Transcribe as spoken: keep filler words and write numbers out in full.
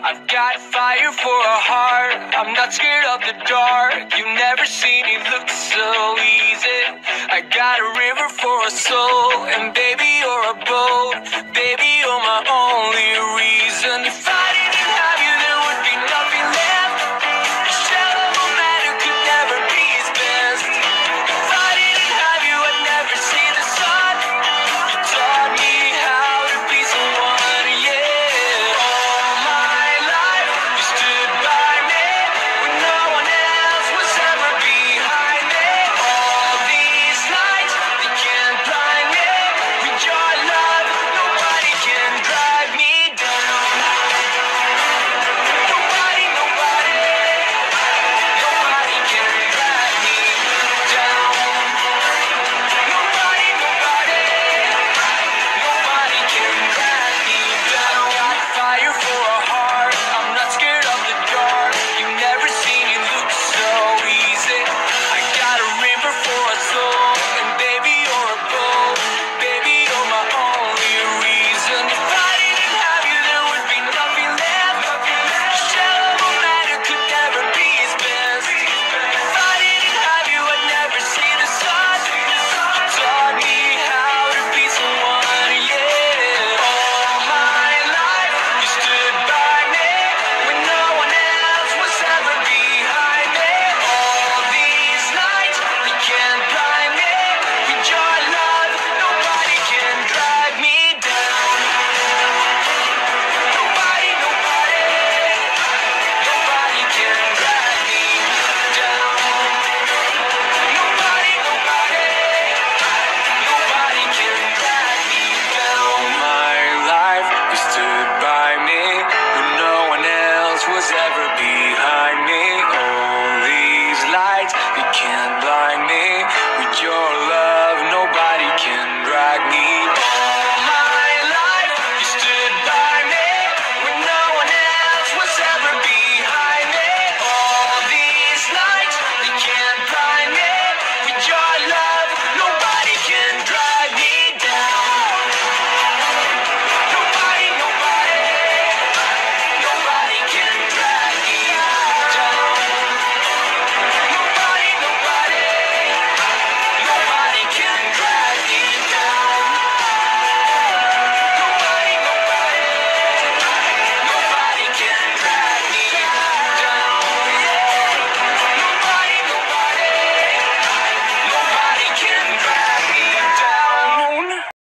I've got fire for a heart, I'm not scared of the dark. You never seen it look so easy. I got a river for a soul, and baby you're a boat.